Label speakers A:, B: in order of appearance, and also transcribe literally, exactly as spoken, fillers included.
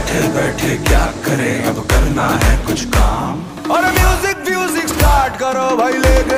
A: बैठे बैठे क्या करें, अब करना है कुछ काम।
B: और म्यूजिक म्यूजिक स्टार्ट करो भाई, लेके